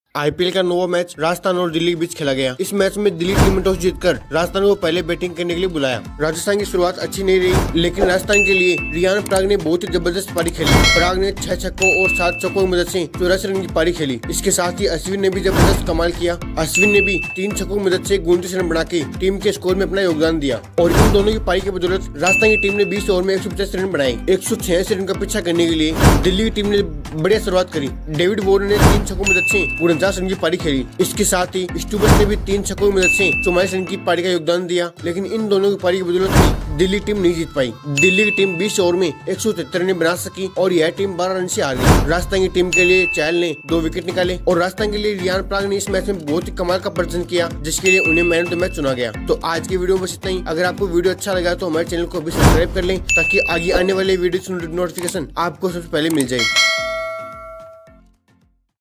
IPL का नौवां match Rajasthan और दिल्ली के बीच खेला गया। इस मैच में दिल्ली टीम ने टॉस जीतकर राजस्थान को पहले बैटिंग करने के लिए बुलाया। राजस्थान की शुरुआत अच्छी नहीं रही, लेकिन राजस्थान के लिए रियान पराग ने बहुत ही जबरदस्त पारी खेली। पराग ने 6 छक्कों और 7 चौकों की मदद से 84 रन की पारी खेली। इसके साथ ही अश्विन ने भी जबरदस्त कमाल किया। अश्विन ने भी 3 छक्कों की मदद से 29 रन बना के टीम के स्कोर में अपना योगदान दिया और इन दोनों की पारी की बदौलत राजस्थान की टीम ने 20 ओवर में 150 रन बनाए। 186 रन का पीछा करने के लिए दिल्ली की टीम ने बढ़िया शुरुआत करी। डेविड वार्नर ने 3 छक्कों की मदद से 49 रन की पारी खेली। इसके साथ ही स्टुबस ने भी 3 छक्कों की मदद से 44 रन की पारी का योगदान दिया, लेकिन इन दोनों की पारी की बदौलत दिल्ली टीम नहीं जीत पाई। दिल्ली की टीम 20 ओवर में 173 रन बना सकी और यह टीम 12 रन से हार गई। राजस्थान की टीम के लिए चहल ने 2 विकेट निकाले और राजस्थान के लिए रियान पराग ने इस मैच में बहुत ही कमाल का प्रदर्शन किया, जिसके लिए उन्हें मैन ऑफ द मैच चुना गया। तो आज की वीडियो में बस इतना ही। अगर आपको वीडियो अच्छा लगा तो हमारे चैनल को भी सब्सक्राइब कर लें, ताकि आगे आने वाले वीडियो नोटिफिकेशन आपको सबसे पहले मिल जाए।